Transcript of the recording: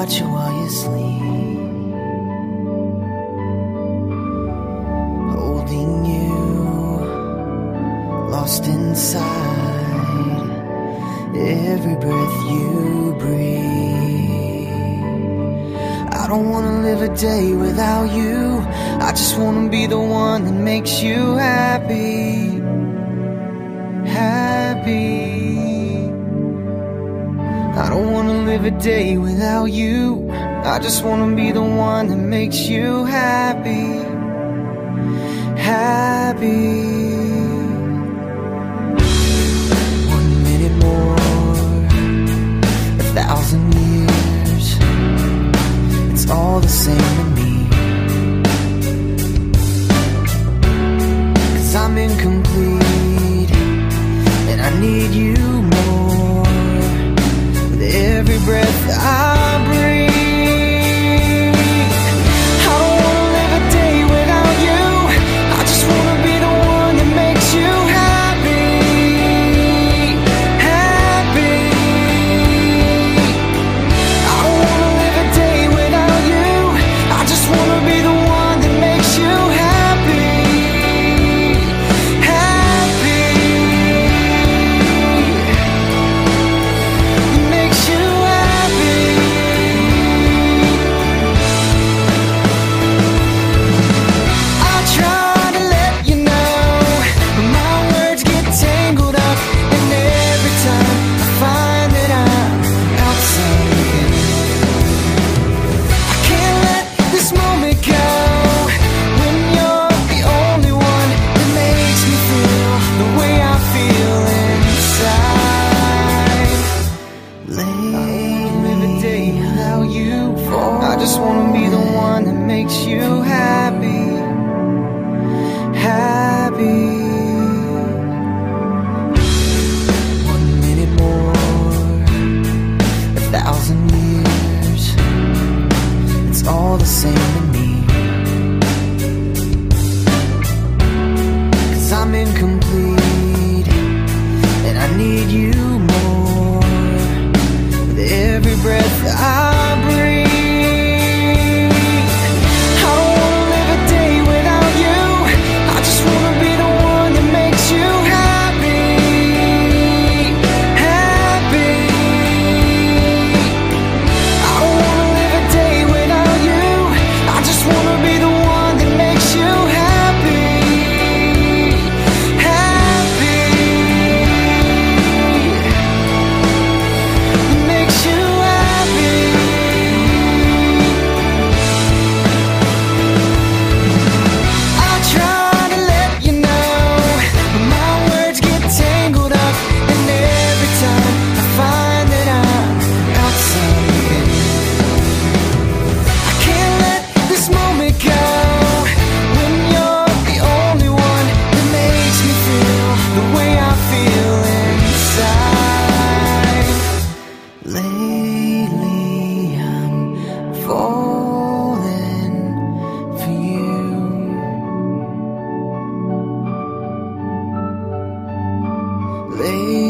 watch you while you sleep, holding you, lost inside every breath you breathe. I don't wanna live a day without you. I just wanna be the one that makes you happy, happy. I don't wanna live a day without you. I just wanna be the one that makes you happy, happy. 1 minute more, 1,000 years, it's all the same to me. 'Cause I'm incomplete and I need you more. With every breath I breathe, I don't wanna live a day without you. I just wanna be the one that makes you happy, happy. I don't wanna live a day without you. I just wanna be the one that makes you happy, happy. Makes you happy. I try to let you know, but my words get tangled up, and every time I find that I'm outside again. I can't let this moment go when you're the only one that makes me feel the way I feel inside. Live a day without you. I just wanna be the one that makes you happy, happy. 1 minute more, 1,000 years, it's all the same to me. 'Cause I'm incomplete and I need you more. With every breath I breathe, I don't wanna live a day without you. I just wanna be the one that makes you happy, happy. I don't wanna live a day without you. I just wanna be the one that makes you happy, happy. Makes you happy. I try to let you know, but my words get tangled up, and every time I find that I'm outside again. I can't let this moment go when you're the only one that makes me feel the way I feel inside. Lately I'm falling for you. Lately